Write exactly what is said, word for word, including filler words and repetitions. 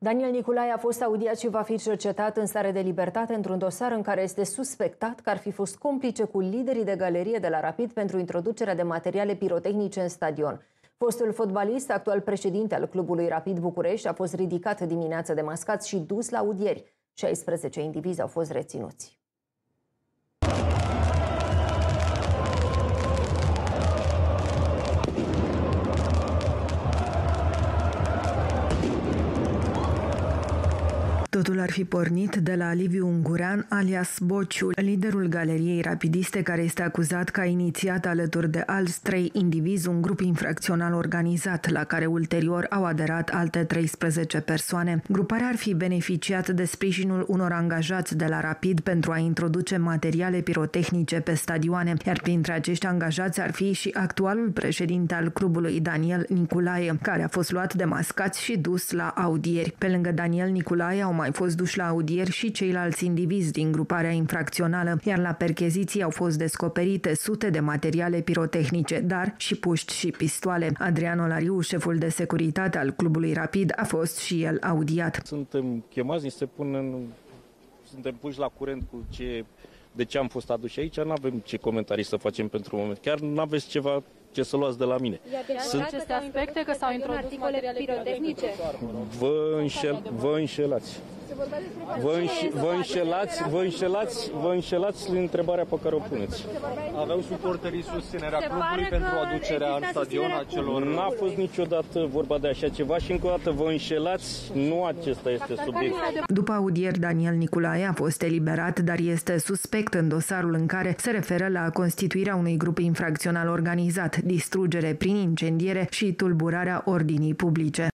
Daniel Niculae a fost audiat și va fi cercetat în stare de libertate într-un dosar în care este suspectat că ar fi fost complice cu liderii de galerie de la Rapid pentru introducerea de materiale pirotehnice în stadion. Fostul fotbalist, actual președinte al clubului Rapid București, a fost ridicat dimineața de mascați și dus la audieri. șaisprezece indivizi au fost reținuți. Totul ar fi pornit de la Liviu Ungurean, alias Bociu, liderul galeriei rapidiste, care este acuzat că a inițiat alături de alți trei indivizi un grup infracțional organizat, la care ulterior au aderat alte treisprezece persoane. Gruparea ar fi beneficiat de sprijinul unor angajați de la Rapid pentru a introduce materiale pirotehnice pe stadioane, iar printre acești angajați ar fi și actualul președinte al clubului, Daniel Niculae, care a fost luat de mascați și dus la audieri. Pe lângă Daniel Niculae au mai fost duși la audieri și ceilalți indivizi din gruparea infracțională, iar la percheziții au fost descoperite sute de materiale pirotehnice, dar și puști și pistoale. Adrian Olariu, șeful de securitate al clubului Rapid, a fost și el audiat. Suntem chemați, ni se pun în... suntem puși la curent cu ce... de ce am fost aduși aici, nu avem ce comentarii să facem pentru moment. Chiar nu aveți ceva ce să luați de la mine. Sunt aceste aspecte că s-au introdus materiale pirotehnice? Vă, înșel, vă înșelați. Vă, înș, vă înșelați, vă înșelați, vă înșelați în întrebarea pe care o puneți. Aveau suporterii susținerea clubului pentru aducerea în stadion a celor... N-a fost niciodată vorba de așa ceva și încă o dată vă înșelați, nu acesta este subiectul. După audieri, Daniel Niculae a fost eliberat, dar este suspect în dosarul în care se referă la constituirea unui grup infracțional organizat, distrugere prin incendiere și tulburarea ordinii publice.